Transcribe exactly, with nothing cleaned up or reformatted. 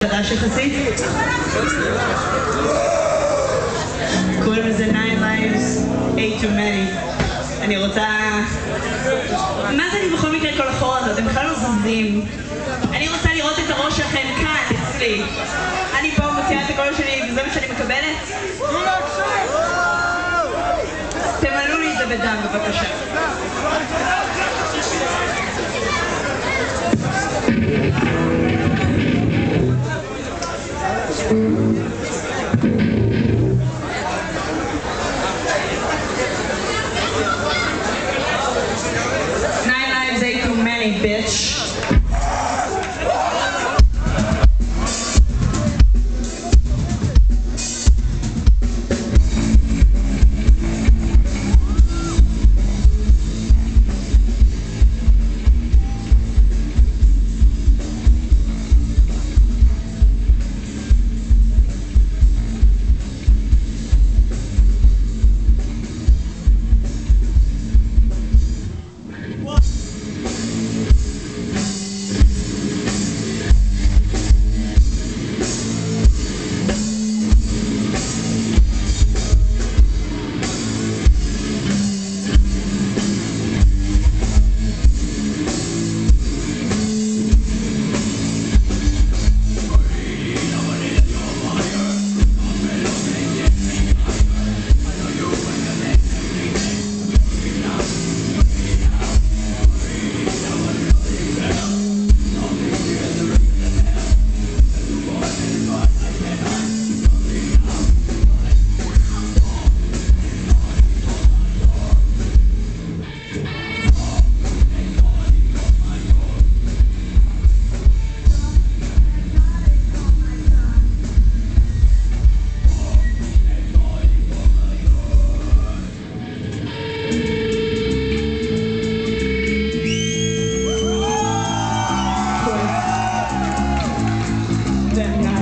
חדש יחסית. קוראים לזה nine lives, eight too many. אני רוצה... מה זה אני בכל מקרה כל החור הזאת? אתם בכלל לא זזים. אני רוצה לראות את הראש שלכם כאן, אצלי. אני פה מוציאה את הקול שלי וזה מה שאני מקבלת? תמלאו לי את זה בדם בבקשה. Nine lives, eight too many, bitch. Then